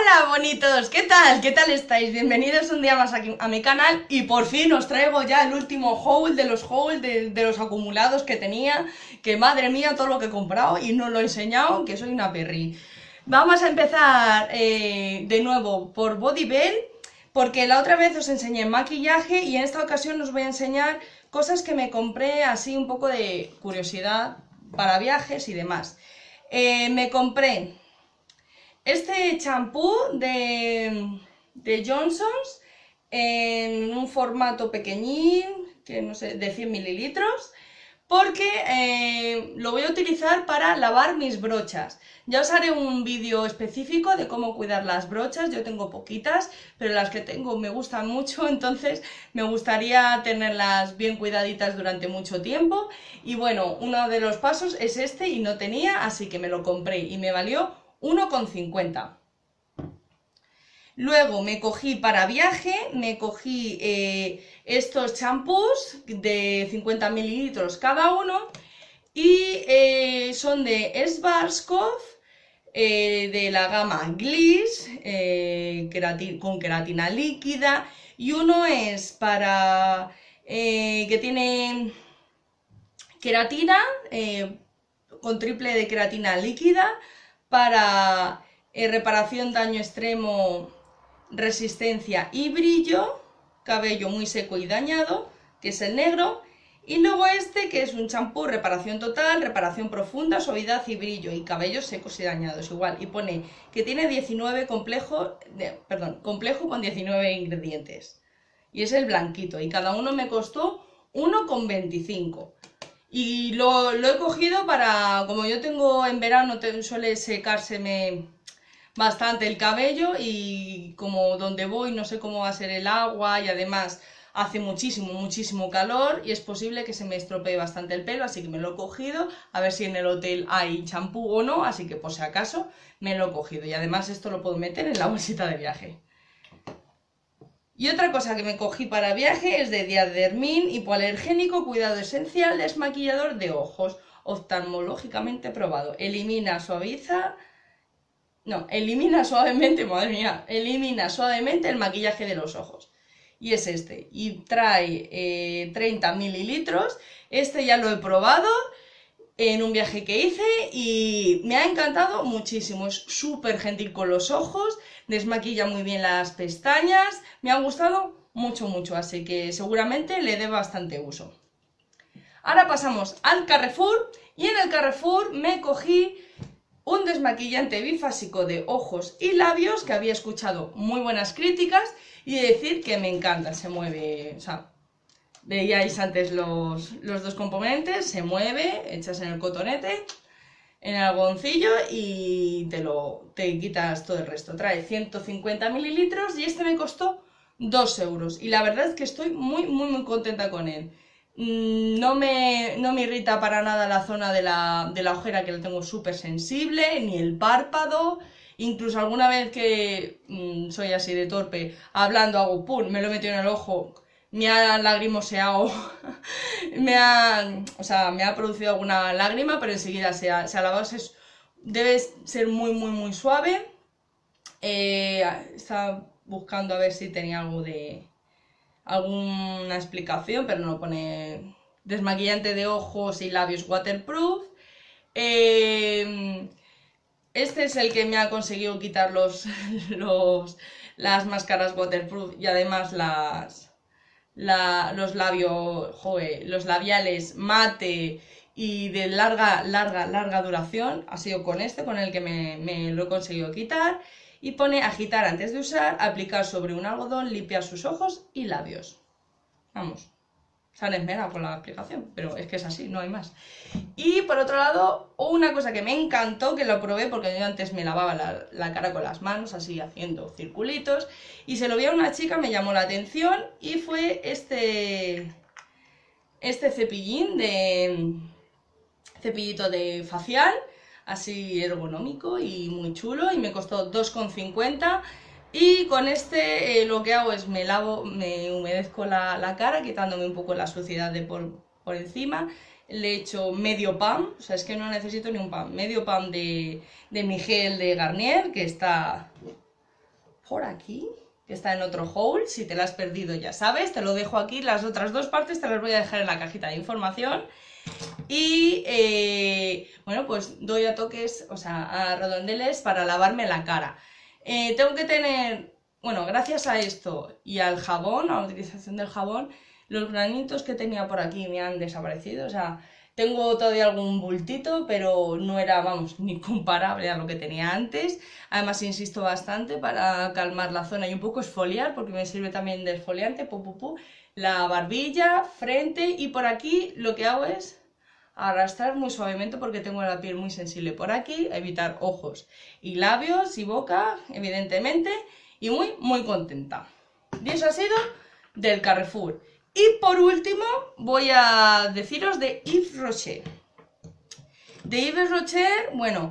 Hola bonitos, ¿qué tal? ¿Qué tal estáis? Bienvenidos un día más aquí a mi canal y por fin os traigo ya el último haul de los hauls de los acumulados que tenía, que madre mía todo lo que he comprado y no lo he enseñado, que soy una perri. Vamos a empezar de nuevo por Bodybell, porque la otra vez os enseñé maquillaje y en esta ocasión os voy a enseñar cosas que me compré así un poco de curiosidad para viajes y demás. Me compré este champú de Johnson's en un formato pequeñín, que no sé, de 100 mililitros, porque lo voy a utilizar para lavar mis brochas. Ya os haré un vídeo específico de cómo cuidar las brochas, yo tengo poquitas, pero las que tengo me gustan mucho, entonces me gustaría tenerlas bien cuidaditas durante mucho tiempo. Y bueno, uno de los pasos es este y no tenía, así que me lo compré y me valió 1,50. Luego me cogí para viaje, me cogí estos champús de 50 mililitros cada uno y son de Schwarzkopf, de la gama Gliss, con queratina líquida, y uno es para que tiene queratina con triple de queratina líquida para reparación, daño extremo, resistencia y brillo, cabello muy seco y dañado, que es el negro, y luego este que es un champú reparación total, reparación profunda, suavidad y brillo, y cabellos secos y dañados igual, y pone que tiene 19 complejo con 19 ingredientes, y es el blanquito, y cada uno me costó 1,25. Y lo he cogido para, como yo tengo en verano, suele secárseme bastante el cabello y como donde voy no sé cómo va a ser el agua y además hace muchísimo calor y es posible que se me estropee bastante el pelo, así que me lo he cogido, a ver si en el hotel hay champú o no, así que por si acaso me lo he cogido y además esto lo puedo meter en la bolsita de viaje. Y otra cosa que me cogí para viaje es de Diadermin, hipoalergénico, cuidado esencial, desmaquillador de ojos, oftalmológicamente probado. Elimina suavemente, madre mía, elimina suavemente el maquillaje de los ojos. Y es este, y trae 30 mililitros, este ya lo he probado en un viaje que hice y me ha encantado muchísimo, es súper gentil con los ojos, desmaquilla muy bien las pestañas, me ha gustado mucho, así que seguramente le dé bastante uso. Ahora pasamos al Carrefour y en el Carrefour me cogí un desmaquillante bifásico de ojos y labios que había escuchado muy buenas críticas y decir que me encanta, se mueve, o sea, veíais antes los dos componentes, se mueve, echas en el cotonete, en el algodoncillo y te quitas todo el resto. Trae 150 mililitros y este me costó 2 euros y la verdad es que estoy muy contenta con él. No me irrita para nada la zona de la ojera, que la tengo súper sensible, ni el párpado. Incluso alguna vez que soy así de torpe, hablando hago pum, me lo he metido en el ojo, me ha lagrimoseado, me ha producido alguna lágrima, pero enseguida se ha lavado. Debe ser muy suave. Estaba buscando a ver si tenía alguna explicación, pero no pone desmaquillante de ojos y labios waterproof. Este es el que me ha conseguido quitar las máscaras waterproof y además los los labiales mate y de larga duración. Ha sido con este con el que me lo he conseguido quitar. Y pone agitar antes de usar, aplicar sobre un algodón, limpiar sus ojos y labios. Vamos, se han esmerado con la aplicación, pero es que es así, no hay más. Y por otro lado, una cosa que me encantó, que lo probé porque yo antes me lavaba la cara con las manos, así haciendo circulitos, y se lo vi a una chica, me llamó la atención, y fue este cepillito de facial, así ergonómico y muy chulo, y me costó 2,50. Y con este lo que hago es me humedezco la cara, quitándome un poco la suciedad por encima. Le echo medio pan, o sea, es que no necesito ni un pan, medio pan de mi gel de Garnier, que está por aquí, que está en otro haul. Si te la has perdido ya sabes, te lo dejo aquí. Las otras dos partes te las voy a dejar en la cajita de información. Y bueno, pues doy a toques, o sea, a redondeles para lavarme la cara. Tengo que tener, bueno, gracias a esto y al jabón, a la utilización del jabón, los granitos que tenía por aquí me han desaparecido. O sea, tengo todavía algún bultito, pero no era, vamos, ni comparable a lo que tenía antes. Además, insisto bastante para calmar la zona y un poco exfoliar, porque me sirve también de exfoliante, la barbilla, frente, y por aquí lo que hago es arrastrar muy suavemente porque tengo la piel muy sensible por aquí, evitar ojos y labios y boca, evidentemente, y muy contenta. Y eso ha sido del Carrefour. Y por último voy a deciros de Yves Rocher. De Yves Rocher, bueno,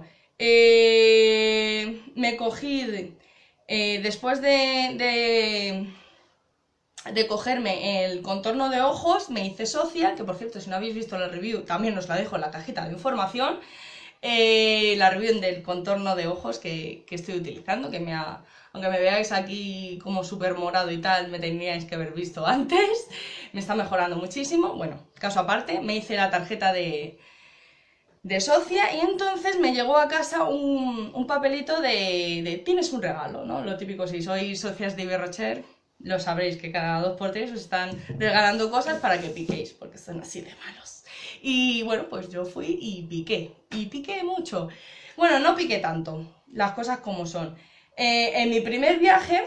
me cogí después de cogerme el contorno de ojos, me hice socia, que por cierto, si no habéis visto la review, también os la dejo en la cajita de información, la review del contorno de ojos que estoy utilizando, que aunque me veáis aquí como súper morado y tal, me teníais que haber visto antes, me está mejorando muchísimo. Bueno, caso aparte, me hice la tarjeta de socia y entonces me llegó a casa un papelito de tienes un regalo, ¿no? Lo típico, si sois socias de Yves Rocher, lo sabréis que cada 2x3 os están regalando cosas para que piquéis, porque son así de malos. Y bueno, pues yo fui y piqué mucho. Bueno, no piqué tanto, las cosas como son. En mi primer viaje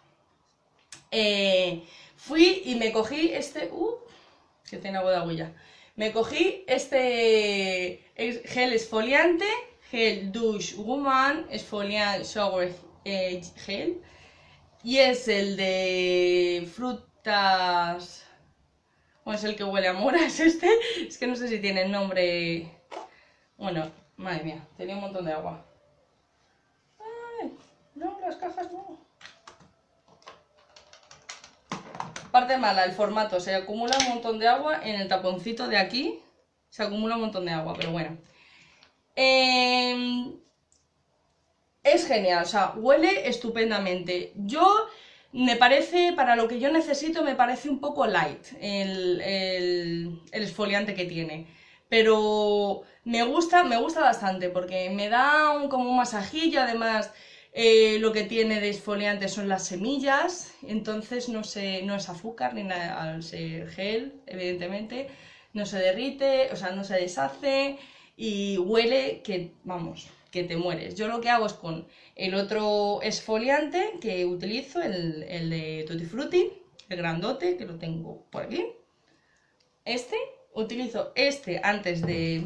fui y me cogí que tiene agua de agüilla. Me cogí este gel exfoliante, gel Douche Woman Exfoliant Shower Gel, y es el de frutas, o es el que huele a mora, es este, es que no sé si tiene el nombre, bueno, madre mía, tenía un montón de agua. Ay, no, las cajas no. Parte mala, el formato, se acumula un montón de agua en el taponcito de aquí, se acumula un montón de agua, pero bueno. Es genial, o sea, huele estupendamente. Me parece, para lo que yo necesito, me parece un poco light el exfoliante que tiene. Pero me gusta bastante porque me da como un masajillo, además lo que tiene de exfoliante son las semillas, entonces no es azúcar ni nada, al ser gel, evidentemente, no se derrite, o sea, no se deshace y huele que, vamos, que te mueres. Yo lo que hago es con el otro exfoliante que utilizo, el de Tutti Frutti, el grandote, que lo tengo por aquí. Utilizo este antes de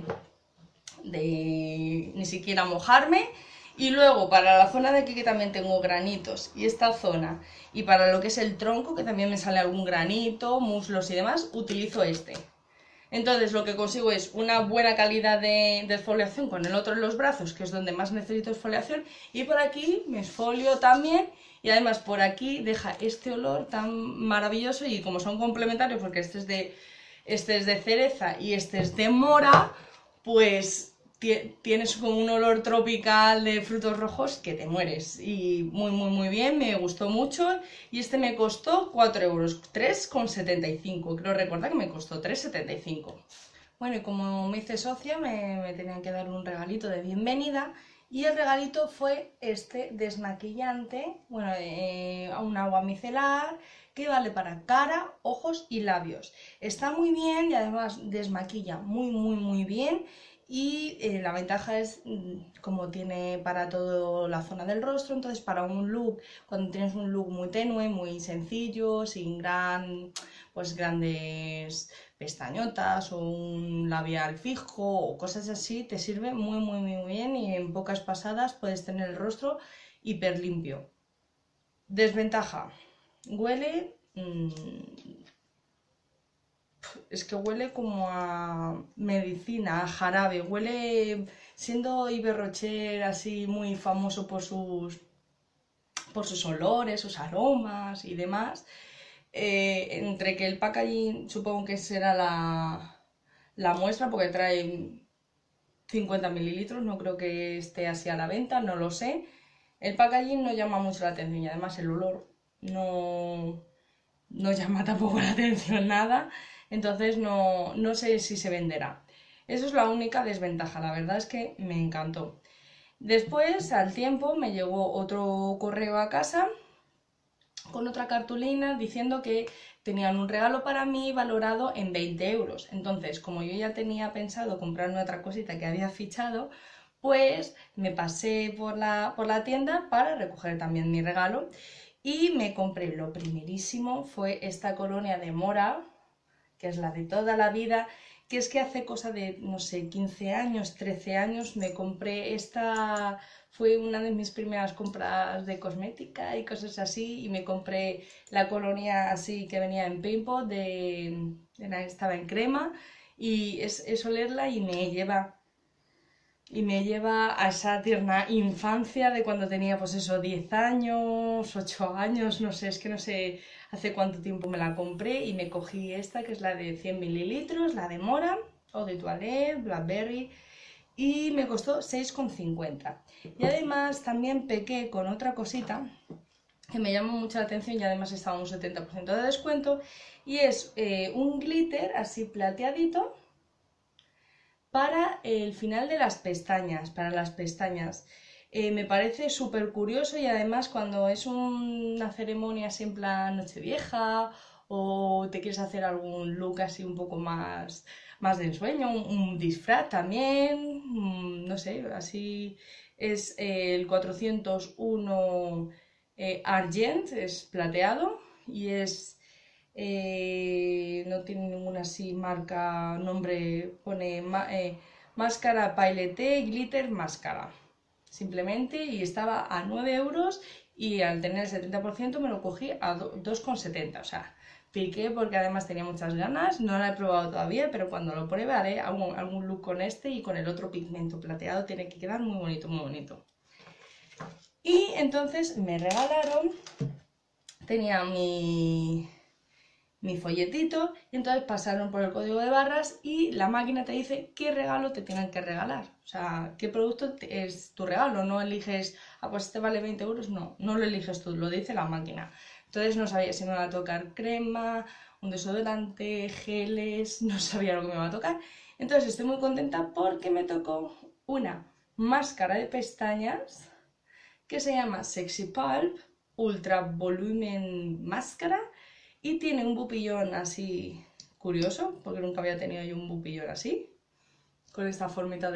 ni siquiera mojarme. Y luego para la zona de aquí que también tengo granitos y esta zona, y para lo que es el tronco, que también me sale algún granito, muslos y demás, utilizo este. Entonces lo que consigo es una buena calidad de exfoliación con el otro en los brazos, que es donde más necesito exfoliación, y por aquí me exfolio también, y además por aquí deja este olor tan maravilloso, y como son complementarios, porque este es de cereza y este es de mora, pues tienes como un olor tropical de frutos rojos que te mueres. Y muy bien, me gustó mucho. Y este me costó 4 euros, 3,75. Creo recordar que me costó 3,75. Bueno, y como me hice socia, me tenían que dar un regalito de bienvenida. Y el regalito fue este desmaquillante, bueno, un agua micelar, que vale para cara, ojos y labios. Está muy bien y además desmaquilla muy bien. Y la ventaja es como tiene para toda la zona del rostro, entonces para un look, cuando tienes un look muy tenue, muy sencillo, sin grandes pestañotas o un labial fijo o cosas así, te sirve muy bien y en pocas pasadas puedes tener el rostro hiper limpio. Desventaja, huele... es que huele como a medicina, a jarabe, huele, siendo Yves Rocher así muy famoso por sus olores, sus aromas y demás, entre que el packaging supongo que será la muestra, porque trae 50 mililitros, no creo que esté así a la venta, no lo sé. El packaging no llama mucho la atención y además el olor no, no llama tampoco la atención nada, entonces no sé si se venderá. Eso es la única desventaja, la verdad es que me encantó. Después, al tiempo, me llegó otro correo a casa con otra cartulina diciendo que tenían un regalo para mí valorado en 20 euros. Entonces, como yo ya tenía pensado comprarme otra cosita que había fichado, pues me pasé por la tienda para recoger también mi regalo y me compré lo primerísimo, fue esta colonia de Mora, que es la de toda la vida, que es que hace cosa de, no sé, 15 años, 13 años, me compré esta, fue una de mis primeras compras de cosmética y cosas así, y me compré la colonia así que venía en Paintpot, estaba en crema, y es olerla y me lleva a esa tierna infancia de cuando tenía, pues eso, 10 años, 8 años, no sé, es que no sé hace cuánto tiempo me la compré y me cogí esta, que es la de 100 mililitros, la de Mora, o de Toilette, Blackberry, y me costó 6,50. Y además también pequé con otra cosita que me llamó mucho la atención y además estaba un 70% de descuento, y es un glitter así plateadito, para el final de las pestañas, para las pestañas. Me parece súper curioso y además cuando es una ceremonia así en plan Nochevieja o te quieres hacer algún look así un poco más de ensueño, un disfraz también, no sé, así es el 401 Argent, es plateado y es no tiene ninguna así marca, nombre, pone máscara Pailleté Glitter Máscara. Simplemente, y estaba a 9 euros y al tener el 70% me lo cogí a 2,70. O sea, piqué porque además tenía muchas ganas, no la he probado todavía, pero cuando lo pruebe haré algún look con este y con el otro pigmento plateado, tiene que quedar muy bonito, muy bonito. Y entonces me regalaron, tenía mi folletito, y entonces pasaron por el código de barras y la máquina te dice qué regalo te tienen que regalar, o sea, qué producto es tu regalo, no eliges, ah, pues este vale 20 euros, no lo eliges tú, lo dice la máquina. Entonces no sabía si me iba a tocar crema, un desodorante, geles, no sabía lo que me iba a tocar. Entonces estoy muy contenta porque me tocó una máscara de pestañas que se llama Sexy Pulp Ultra Volumen Máscara y tiene un bupillón así curioso, porque nunca había tenido yo un bupillón así, con esta formita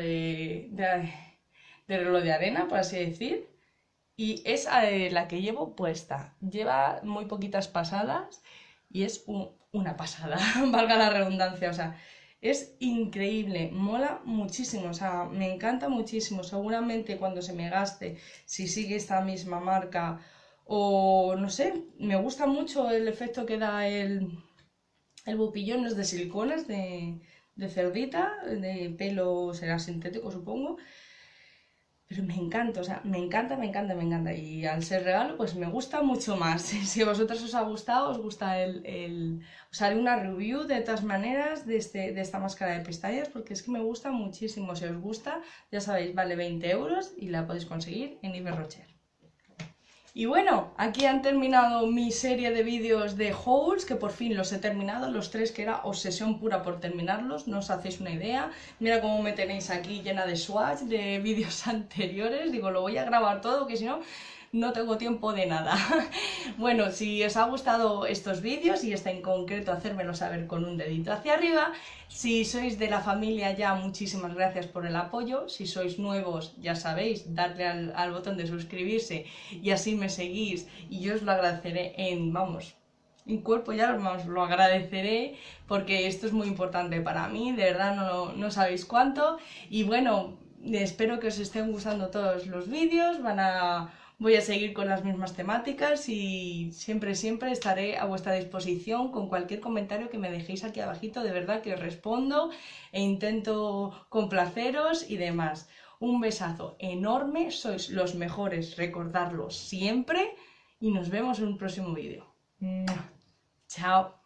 de reloj de arena, por así decir. Y es la que llevo puesta. Lleva muy poquitas pasadas y es una pasada, valga la redundancia. O sea, es increíble, mola muchísimo, o sea, me encanta muchísimo. Seguramente cuando se me gaste, si sigue esta misma marca o no sé, me gusta mucho el efecto que da el bupillón, no es de silicona, es de cerdita, de pelo será sintético supongo, pero me encanta, o sea, me encanta, me encanta, me encanta. Y al ser regalo, pues me gusta mucho más. Si a vosotros os ha gustado, os gusta os haré una review de todas maneras de esta máscara de pestañas, porque es que me gusta muchísimo. Si os gusta, ya sabéis, vale 20 euros y la podéis conseguir en Yves Rocher. Y bueno, aquí han terminado mi serie de vídeos de hauls, que por fin los he terminado, los 3 que era obsesión pura por terminarlos, no os hacéis una idea. Mira cómo me tenéis aquí llena de swatch de vídeos anteriores, digo, lo voy a grabar todo, que si no, no tengo tiempo de nada. Bueno, si os ha gustado estos vídeos y este en concreto, hacérmelo saber con un dedito hacia arriba. Si sois de la familia ya, muchísimas gracias por el apoyo. Si sois nuevos, ya sabéis, darle al botón de suscribirse y así me seguís y yo os lo agradeceré vamos, en cuerpo ya os lo agradeceré porque esto es muy importante para mí, de verdad no sabéis cuánto. Y bueno, espero que os estén gustando todos los vídeos, voy a seguir con las mismas temáticas y siempre estaré a vuestra disposición con cualquier comentario que me dejéis aquí abajito, de verdad que os respondo e intento complaceros y demás. Un besazo enorme, sois los mejores, recordadlo siempre y nos vemos en un próximo vídeo. Chao.